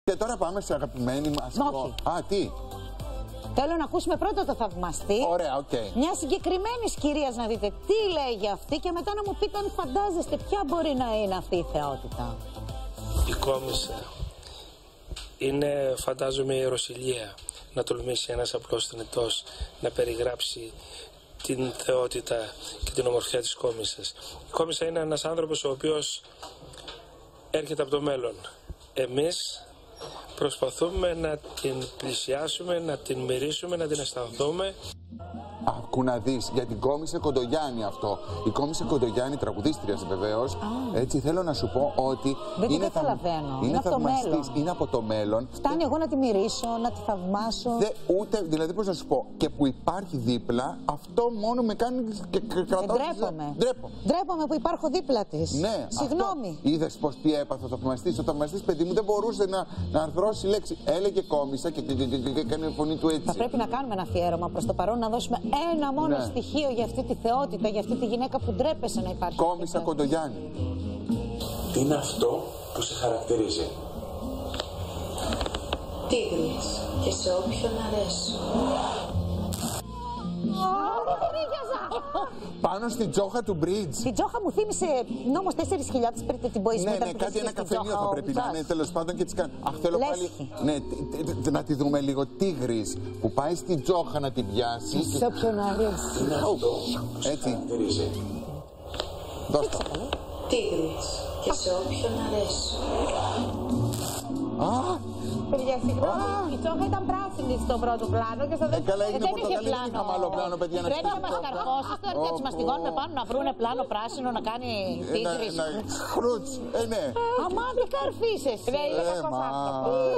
Και τώρα πάμε σε αγαπημένη μας. Όχι. Α, τι. Θέλω να ακούσουμε πρώτα το θαυμαστή. Ωραία, οκ. Μια συγκεκριμένη κυρία να δείτε τι λέγει αυτή και μετά να μου πείτε αν φαντάζεστε ποια μπορεί να είναι αυτή η θεότητα. Η Κόμισσα είναι, φαντάζομαι, η ιεροσυλία. Να τολμήσει ένας απλός θνητός να περιγράψει την θεότητα και την ομορφιά της Κόμισσας. Η Κόμισσα είναι ένας άνθρωπος ο οποίος έρχεται από το μέλλον. Εμείς προσπαθούμε να την πλησιάσουμε, να την μυρίσουμε, να την αισθανθούμε. Άκου να δεις, για την Κόμισσα Κοντογιάννη αυτό. Η Κόμισσα Κοντογιάννη, τραγουδίστρια βεβαίως. Έτσι θέλω να σου πω ότι δεν είναι καταλαβαίνω. Είναι από το μέλλον. Είναι από το μέλλον. Φτάνει εγώ να τη μυρίσω, να τη θαυμάσω. Ούτε, δηλαδή πώς να σου πω, και που υπάρχει δίπλα, αυτό μόνο με κάνει και κρατάω. Ντρέπομαι που υπάρχω δίπλα της. Ναι, συγγνώμη. Είδες πως τι έπαθε ο θαυμαστής. Ο θαυμαστής, παιδί μου, δεν μπορούσε να αρθρώσει λέξη. Έλεγε Κόμισσα και έκανε φωνή του έτσι. Θα πρέπει να κάνουμε ένα αφιέρωμα προς το παρόν, να δώσουμε ένα μόνο στοιχείο για αυτή τη θεότητα, για αυτή τη γυναίκα που ντρέπεσαι να υπάρχει. Κόμισσα Κοντογιάννη. Τι είναι αυτό που σε χαρακτηρίζει? Τίγρης και σε όποιον αρέσω. Πάνω στην τζόχα του Bridge. Την τζόχα μου θύμισε νόμος 4.000 πριν την Boys. Ναι, κάτι ένα καφενείο θα πρέπει να είναι, τέλος πάντων, και τις κάνει. Αχ, θέλω πάλι. Ναι, να τη δούμε λίγο. Τίγρης που πάει στην τζόχα να την πιάσει. Σε όποιον αρέσει. Είναι αυτό που σε έτσι. χαρακτηρίζει. Δώσ' το. Τίγρης και σε όποιον αρέσω. Παιδιά, συγγνώμη, η τσόχα ήταν πράσινη στο πρώτο πλάνο και στο δεύτερο δεν είχε πλάνο. Χαμάλο πλάνο, παιδιά, να πρέπει να μας καρφώσεις τώρα και έτσι μας τυγώνουμε πάνω να βρούνε πλάνο πράσινο να κάνει τίγρης. Χρούτς, ναι. Αμά, τι καρφίσες.